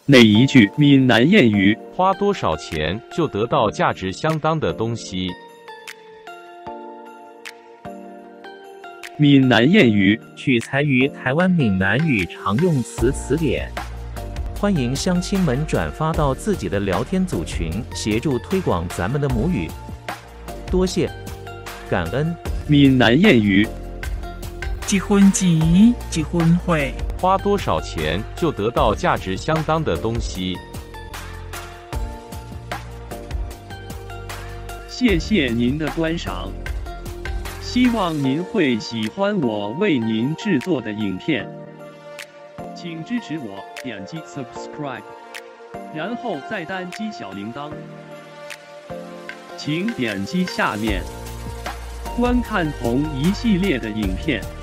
哪一句闽南谚语？ 花多少钱就得到价值相当的东西？ 闽南谚语取材于台湾闽南语常用词词典。欢迎乡亲们转发到自己的聊天组群，协助推广咱们的母语。多谢，感恩。 闽南谚语结婚钱，结婚会。 花多少钱就得到价值相当的东西？ 谢谢您的观赏，希望您会喜欢我为您制作的影片，请支持我，点击 subscribe， 然后再单击小铃铛，请点击下面观看同一系列的影片。